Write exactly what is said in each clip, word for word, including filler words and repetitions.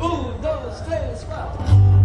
Un, dos, tres, cuatro.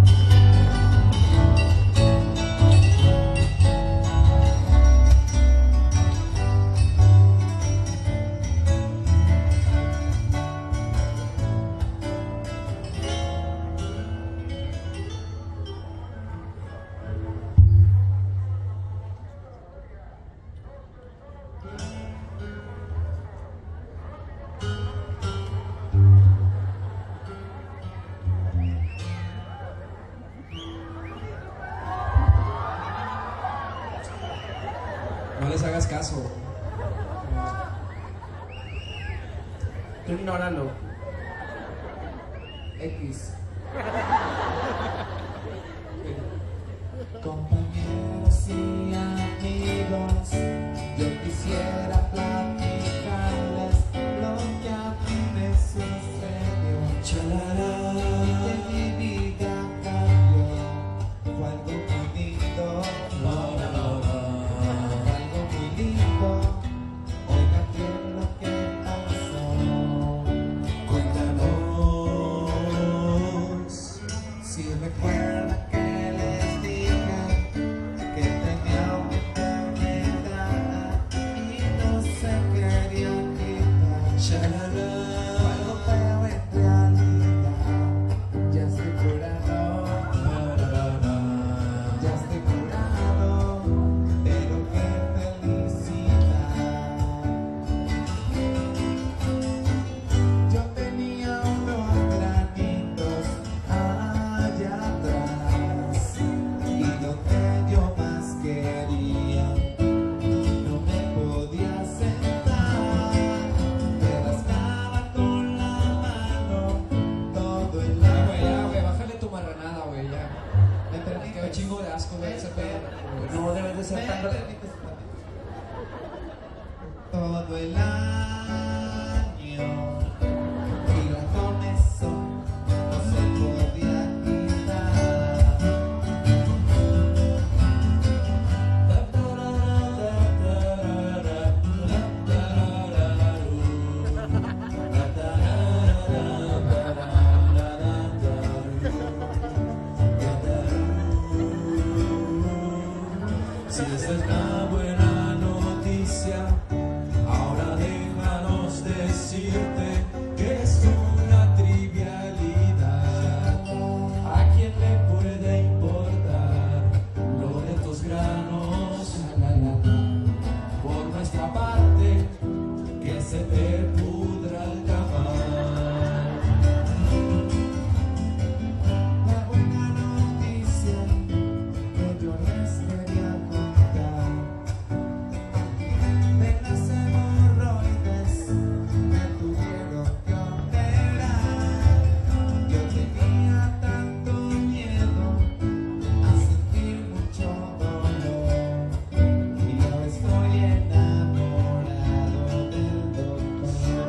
No les hagas caso. Tú ignóralo. X. Compañeros y amigos, yo quisiera platicarles lo que a mí me sucedió. Chalará, que mi vida cambió, fue algo muy lindo. No, no, no, no. Fue algo muy lindo. Oiga, ¿qué es lo que pasó? Cuéntanos si recuerda que les dije que tenía una enfermedad y no se quería quitar. Fue algo feo en realidad. Ya estoy curado, ya estoy curado, pero qué felicidad. Yo tenía unos granitos allá atrás y donde yo más quería no me podía sentar. Me rascaba con la mano todo el Ya, lado. güey, ya, güey, bájale tu marranada, güey, ya. ¿Me Me permites? quedó chingo de asco, güey, ese pedo. No debes de ser ¿Me tan... permites? Todo el año y la comezón no se podía quitar. Si esa es la buena noticia, ahora déjanos decirte que es una trivialidad. ¿A quién le puede importar lo de tus granos? Por nuestra parte, que se te pudra el camal. La buena noticia que yo les quería contar de las hemorroides me tuvieron que operar. Yo tenía tanto miedo a sentir mucho dolor y ahora estoy enamorado del doctor.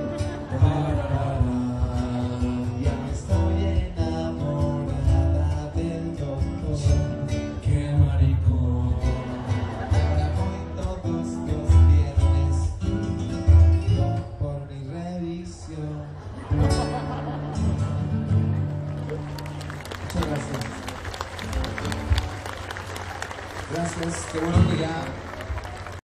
Y ahora estoy enamorada del doctor. ¡Qué maricón! Ahora voy todos los viernes por mi revisión. Muchas gracias. Gracias, qué bueno que ya